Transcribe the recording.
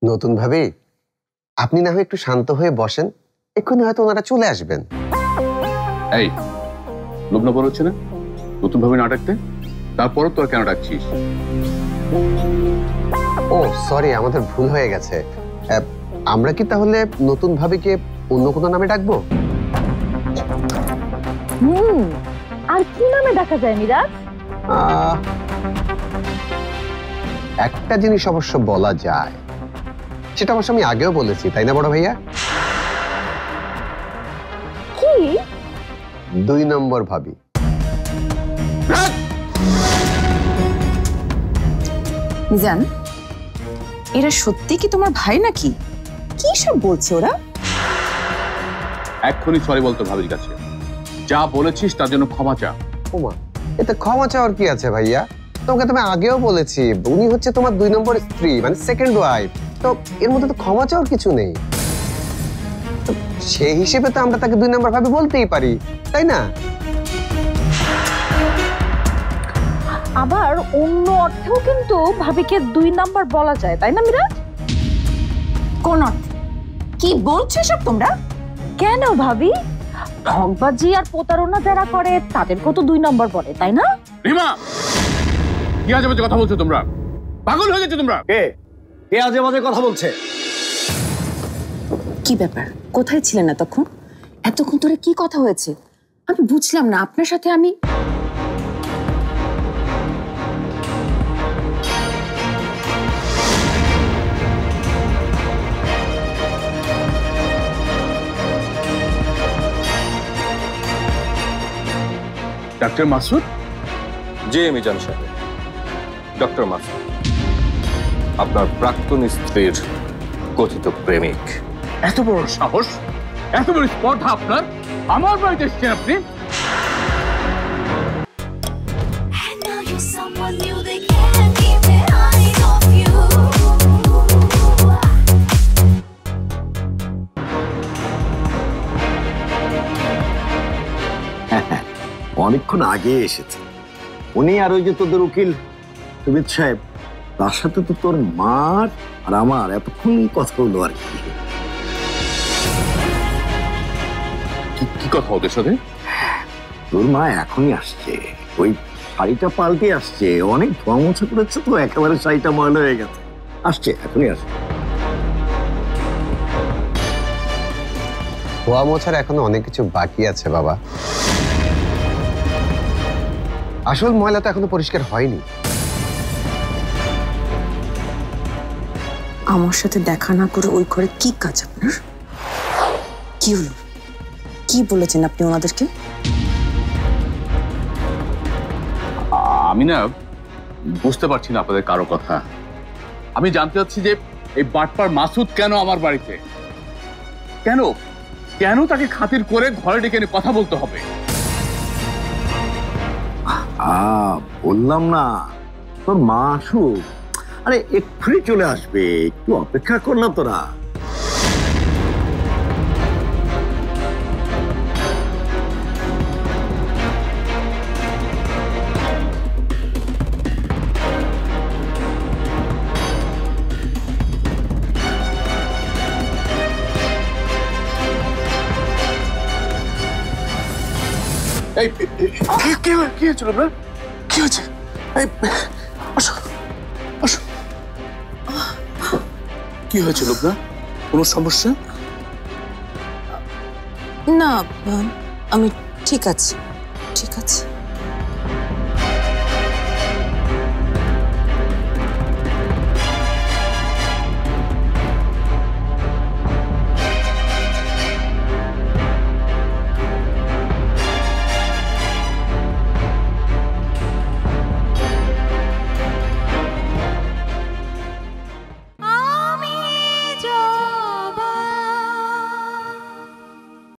নতুন ভাবি, আপনি না হয় একটু শান্ত হয়ে বসেন, এক্ষুনি হয়তো ওনারা চলে আসবেন। এই লোভ না হচ্ছে না নতুন ভাবে না ডাকতে? তারপরও তোরা কেন ডাকছিস? ও সরি, আমাদের ভুল হয়ে গেছে। আমরা কি তাহলে নতুন ভাবিকে অন্য কোনো নামে ডাকবো? আর কি নামে ডাকা যায় মিরাজ? একটা জিনিস অবশ্য বলা যায়, সেটা অবশ্য আমি আগেও বলেছি, তাই না বড় ভাইয়া? কি? 2 নম্বর ভাবি। মিজান, এরা সত্যি কি তোমার ভাই নাকি? কি সব বলছে ওরা? এক্ষুনি সরি বলতে ভাবির কাছে। যা বলেছিস তার জন্য ক্ষমা চা। ওমা, এতে ক্ষমা চাওয়ার কি আছে ভাইয়া? তোমাকে তুমি আগেও বলেছি, উনি হচ্ছে তোমার 2 নম্বর স্ত্রী, মানে সেকেন্ড ওয়াইফ। তো এর মধ্যে তো ক্ষমা চাওয়ার কিছু নেই। সেই হিসেবে তো আমরা তাকে 2 নম্বর ভাবি বলতেই পারি, তাই না? আবার অন্য অর্থেও কিন্তু ভাবিকে 2 নাম্বার বলা যায়, তাই না মিরাজ? কোন অর্থে? কি বলছো সব তোমরা? কেন ভাবি? ঠকবাজি আর প্রতারণা যারা করে তাদেরকেও তো 2 নাম্বার বলে, তাই না? রিমা, কি আজে বাজে কথা বলছো তোমরা? পাগল হয়ে গেছো তোমরা? কে কে আজে বাজে কথা বলছে? কি ব্যাপার? কোথায় ছিলেন এতক্ষণ? এতক্ষণ ধরে কি কথা হয়েছে আমি বুঝলাম না। আপনার সাথে আমি ডাক্তার মাসুদ? জি মিজান সাহেব, ডক্টর মাসুদ, আপনার প্রাক্তন স্ত্রীর কথিত প্রেমিক। এত বড় সাহস, এত বড় স্পর্ধা আপনার! আমার বাড়িতে এসেছেন আপনি? অনেকক্ষণ আগে এসেছে উনি। আর ওই যে তোদের উকিল সুবিদ সাহেব, তার সাথে তো তোর মার আর আমার এতক্ষণ কথা হলো আর কি। কি কথা ওদের সাথে? তোর মা এখনই আসছে, ওই শাড়িটা পাল্টে আসছে, অনেক ধোয়া মোছা করেছে তো একেবারে শাড়িটা ময়লা হয়ে গেছে, আসছে এখনই আসছে। ধোয়া মোছার এখনো অনেক কিছু বাকি আছে বাবা। আসল ময়লা তো এখনো পরিষ্কার হয়নি। আমার সাথে দেখা না করে ওই ঘরে কি কাজ আপনার? কি হলো? কি বলেছেন আপনি ওনাদেরকে? আমি না বুঝতে পারছি না আপনাদের কারো কথা। আমি জানতে চাচ্ছি যে এই বাটপার মাসুদ কেন আমার বাড়িতে? কেন কেন তাকে খাতির করে ঘরে ডেকে এনে কথা বলতে হবে? বললাম না তোর মা আসুক, আরে এক্ষুনি চলে আসবে, একটু অপেক্ষা কর না তোরা। এই কি হয়েছিল আপনার? কি হয়েছে? কি হয়েছিল আপনার? কোনো সমস্যা? না, আমি ঠিক আছি, ঠিক আছে।